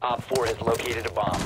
Op 4 has located a bomb.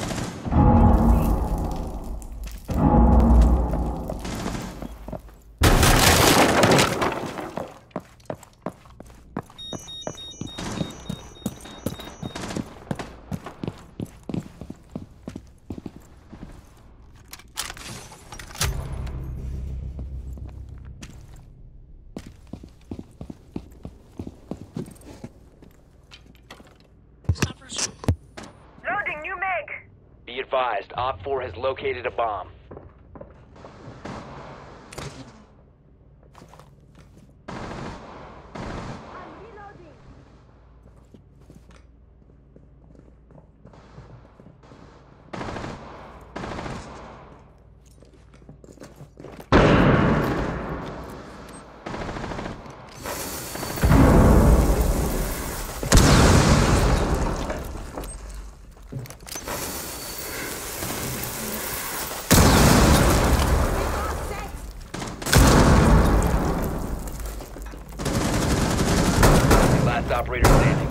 Loading new mag. Be advised, Op 4 has located a bomb. I'm reloading. Last operator standing.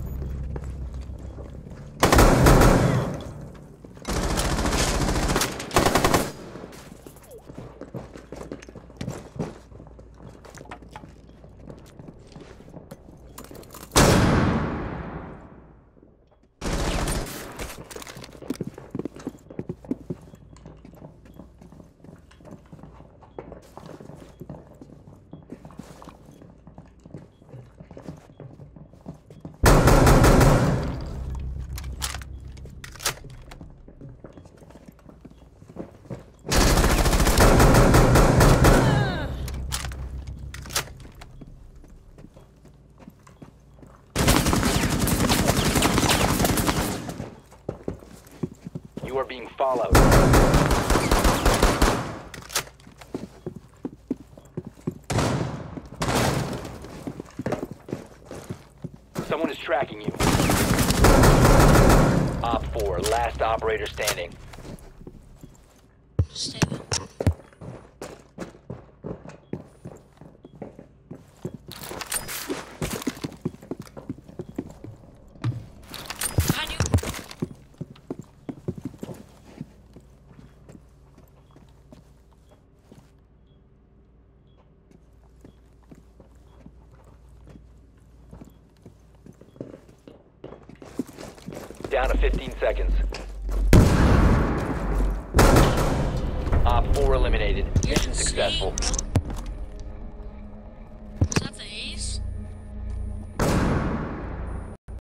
You are being followed. Someone is tracking you. Op 4, last operator standing. Stable. Behind you. Down to 15 seconds. Op 4 eliminated. Mission successful.